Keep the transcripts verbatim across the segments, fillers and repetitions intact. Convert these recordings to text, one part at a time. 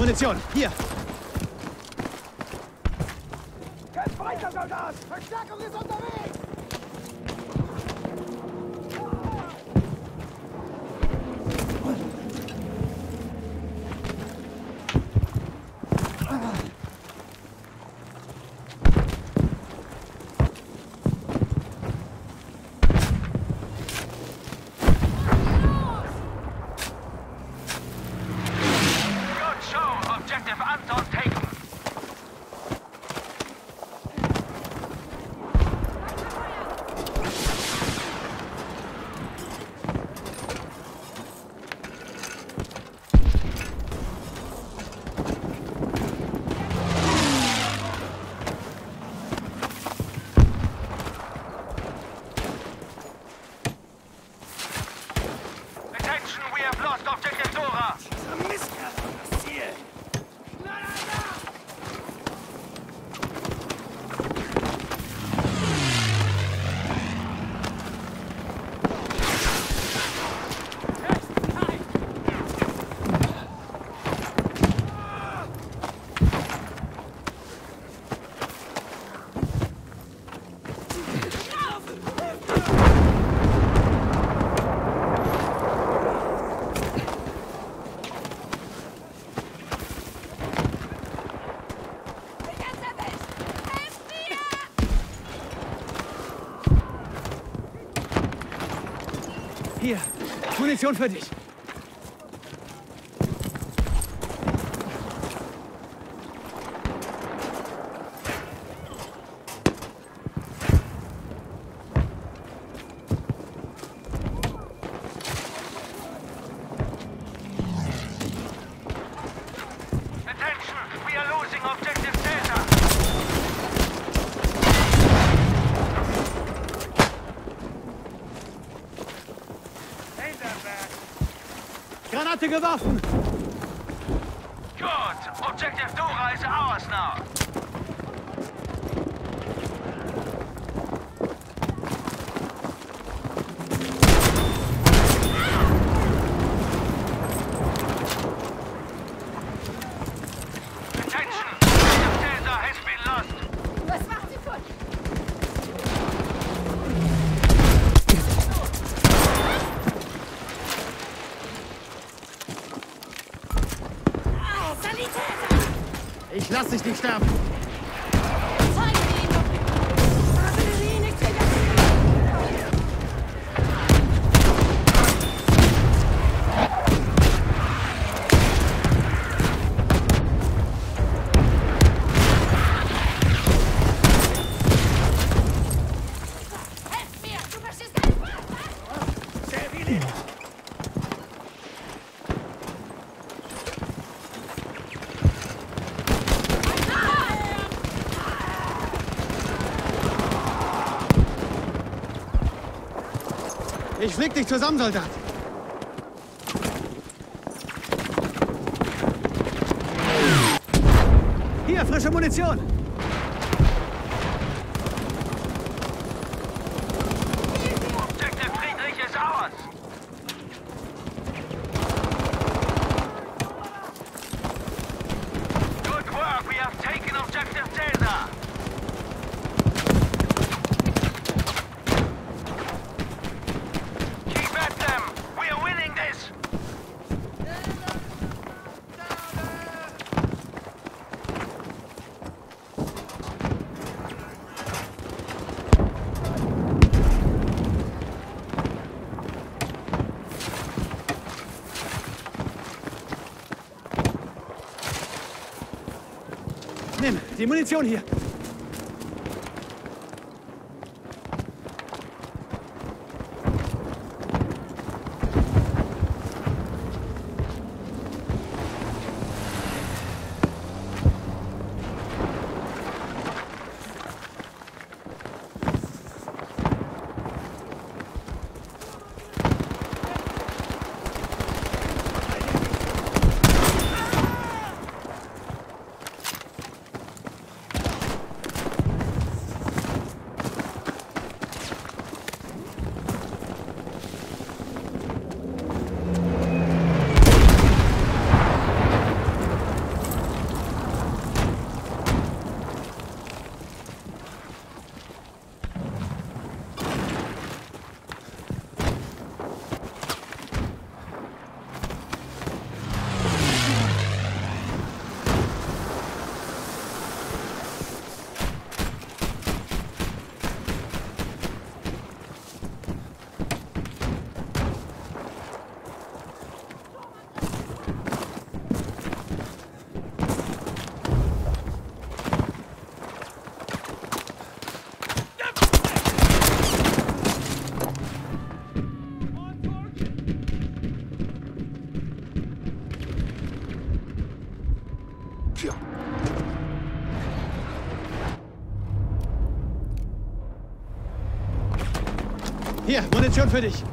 Munition, hier. Kämpf weiter, Soldat! Verstärkung ist unterwegs! Hier, Munition für dich. Granate geworfen! Gut! Objective Dora is ours now! Attention! Objective Caesar has been lost! Was macht sie von? Ich lass dich nicht sterben. Zeig ihn! Artillerie nicht vergessen! Helft mir! Du verstehst gar nicht! Servili! Ich flieg dich zusammen, Soldat. Hier, frische Munition. Objective Friedrich is ours! Good work! We have taken Objective Caesar! Keep at them! We are winning this! Nimm die Munition hier. Hier, Munition für dich.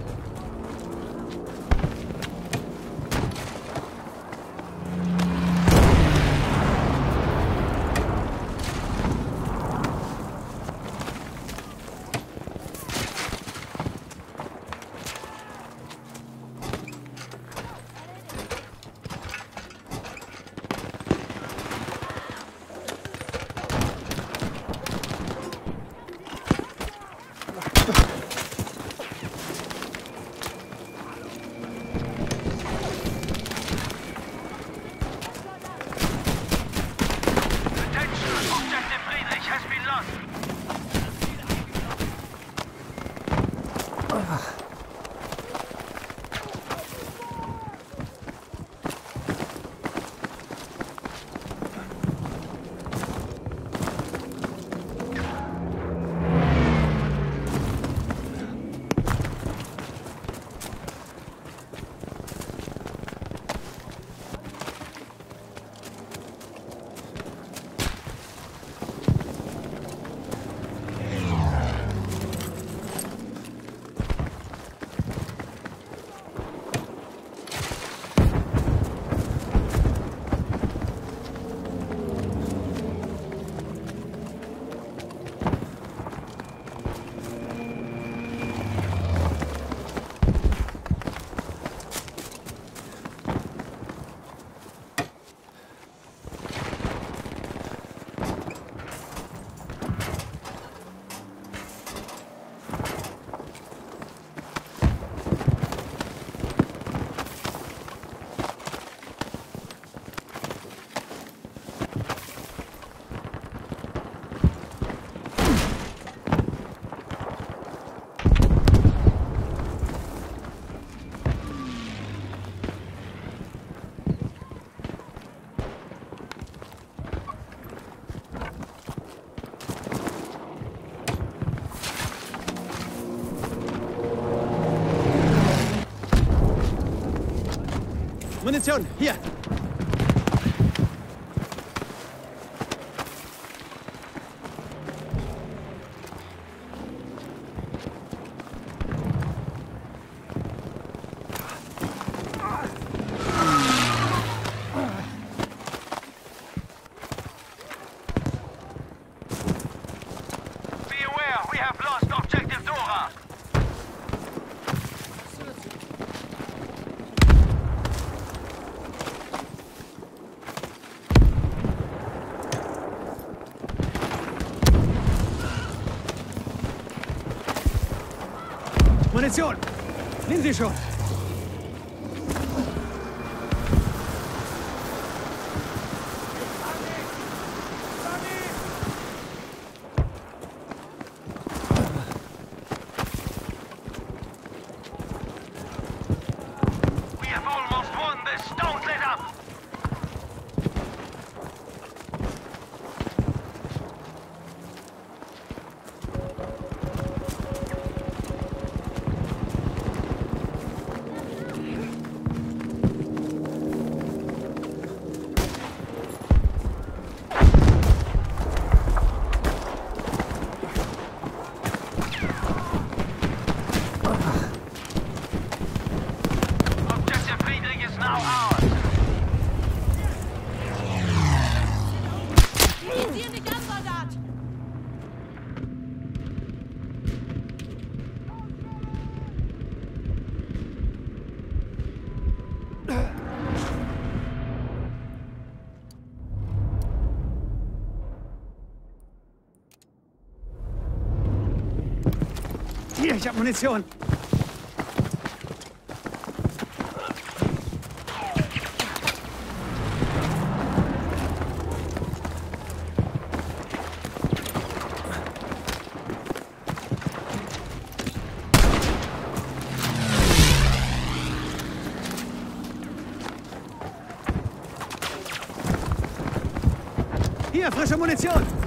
Munition, hier! Be aware, we have lost objective Dora. Munition! Nehmen Sie schon! We have almost won this. Don't let up. Objective Friedrich is now ours. Visier nicht an, Soldat! Hier, ich hab Munition! Hier, frische Munition!